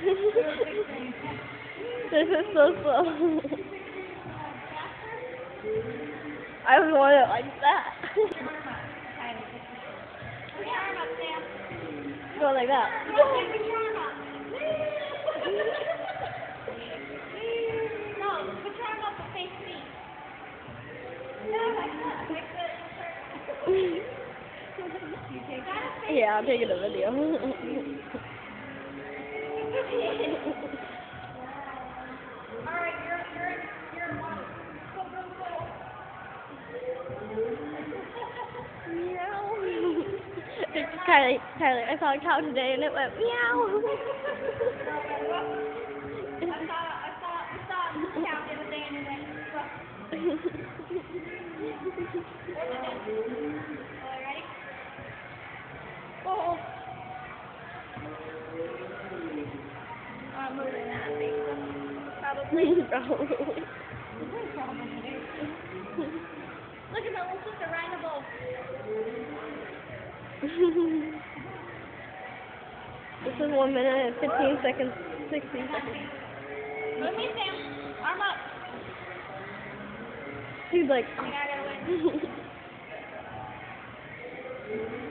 This is so slow. I would want it like that. Go like that. Yeah, I'm taking a video. Alright, you're a model. Go, go, go. Meow. Tyler, I saw a cow today and it went meow. I saw a cow the other day and it went, ready? Oh. I'm moving that thing. Probably. Look at my little sister riding a boat. This is 1 minute and 15 seconds, 16 seconds. Let me Sam. Arm up. He's like. I gotta win.